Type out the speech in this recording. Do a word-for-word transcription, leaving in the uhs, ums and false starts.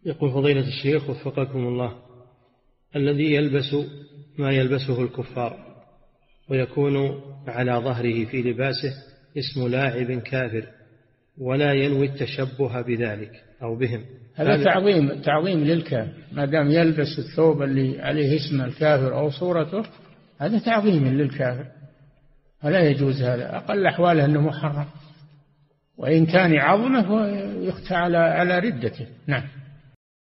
يقول فضيلة الشيخ وفقكم الله، الذي يلبس ما يلبسه الكفار ويكون على ظهره في لباسه اسم لاعب كافر ولا ينوي التشبه بذلك أو بهم، هذا تعظيم تعظيم للكافر، ما دام يلبس الثوب اللي عليه اسم الكافر أو صورته هذا تعظيم للكافر، فلا يجوز هذا، أقل أحواله أنه محرم، وإن كان عظمه يختار على على ردته. نعم.